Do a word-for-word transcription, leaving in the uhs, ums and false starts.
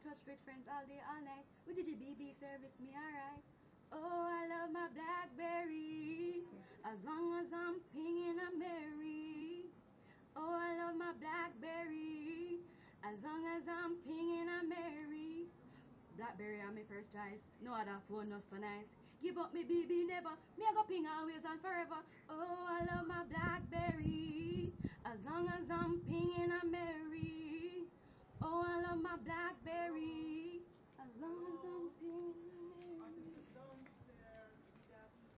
touch with friends all day, all night. With the B B service me alright. Oh, I love my Blackberry, as long as I'm pinging a Mary. Oh, I love my Blackberry, as long as I'm pinging a Mary. Blackberry are my first choice, no other phone not so nice. Give up me B B never, me I go ping always and forever. Oh, I love my Blackberry, as long as I'm pinging a Mary. Oh, I love my Blackberry, as long as I'm